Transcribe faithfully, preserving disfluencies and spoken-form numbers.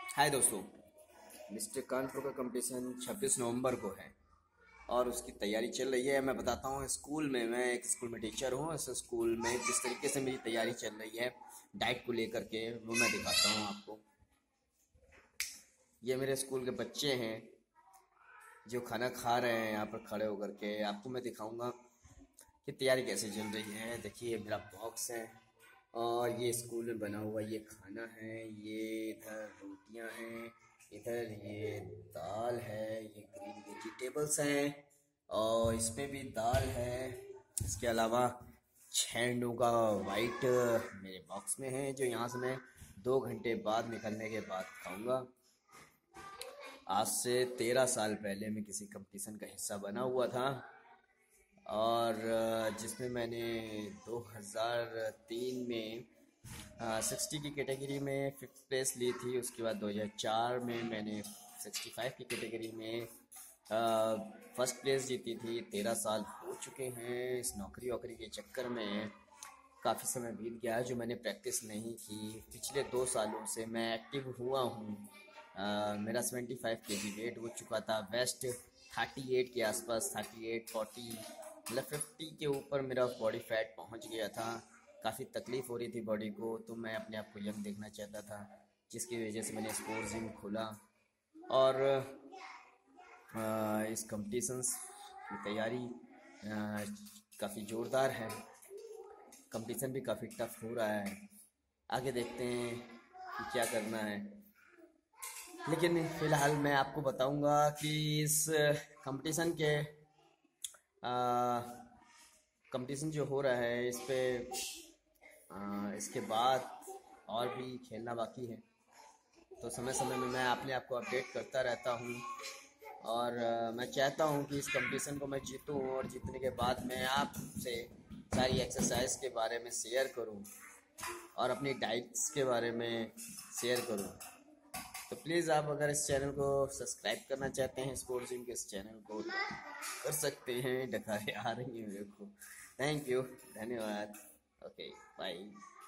हाय दोस्तों। मिस्टर कानपुर का कंपटीशन छब्बीस नवंबर को है और उसकी तैयारी चल रही है। मैं बताता हूँ, स्कूल में मैं एक स्कूल में टीचर हूँ। इस स्कूल में जिस तरीके से मेरी तैयारी चल रही है डाइट को लेकर के, वो मैं दिखाता हूँ आपको। ये मेरे स्कूल के बच्चे हैं जो खाना खा रहे हैं यहाँ पर खड़े होकर के। आपको मैं दिखाऊंगा कि तैयारी कैसे चल रही है। देखिए मेरा बॉक्स है और ये स्कूल में बना हुआ ये खाना है। ये इधर रोटियां हैं, इधर ये दाल है, ये ग्रीन वेजिटेबल्स हैं और इसमें भी दाल है। इसके अलावा छैंडों का वाइट मेरे बॉक्स में है, जो यहाँ से मैं दो घंटे बाद निकलने के बाद खाऊंगा। आज से तेरह साल पहले मैं किसी कंपटीशन का हिस्सा बना हुआ था और जिसमें मैंने दो हज़ार तीन में सिक्सटी की कैटेगरी में फिफ्थ प्लेस ली थी। उसके बाद दो हज़ार चार में मैंने सिक्सटी फाइव की कैटेगरी में फर्स्ट प्लेस जीती थी। तेरह साल हो चुके हैं। इस नौकरी वोकरी के चक्कर में काफ़ी समय बीत गया है जो मैंने प्रैक्टिस नहीं की। पिछले दो सालों से मैं एक्टिव हुआ हूँ। मेरा सेवेंटी फाइव के जी वेट हो चुका था। वेस्ट थर्टी एट के आसपास, थर्टी एट फोर्टी मतलब फिफ्टी के ऊपर मेरा बॉडी फैट पहुंच गया था। काफ़ी तकलीफ़ हो रही थी बॉडी को, तो मैं अपने आप को यंग देखना चाहता था, जिसकी वजह से मैंने स्पोर्ट्स जिम खोला। और आ, इस कंपटीशंस की तैयारी काफ़ी ज़ोरदार है। कंपटीशन भी काफ़ी टफ हो रहा है। आगे देखते हैं कि क्या करना है, लेकिन फ़िलहाल मैं आपको बताऊंगा कि इस कंपटीशन के कंपटीशन जो हो रहा है इस पे आ, इसके बाद और भी खेलना बाकी है, तो समय समय में मैं अपने आप को अपडेट करता रहता हूँ। और आ, मैं चाहता हूँ कि इस कंपटीशन को मैं जीतूँ और जीतने के बाद मैं आपसे सारी एक्सरसाइज के बारे में शेयर करूँ और अपनी डाइट्स के बारे में शेयर करूँ। तो प्लीज़ आप अगर इस चैनल को सब्सक्राइब करना चाहते हैं, स्पोर्ट्स जिम के इस चैनल को कर सकते हैं। डकारे आ रही हैं मेरे को। थैंक यू, धन्यवाद। Okay, bye.